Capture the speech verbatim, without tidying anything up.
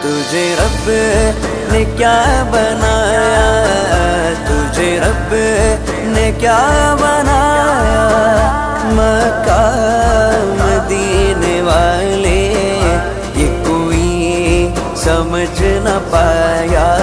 तुझे रब ने क्या बनाया, तुझे रब ने क्या बनाया। मक्का मदीने वाले ये कोई समझ न पाया।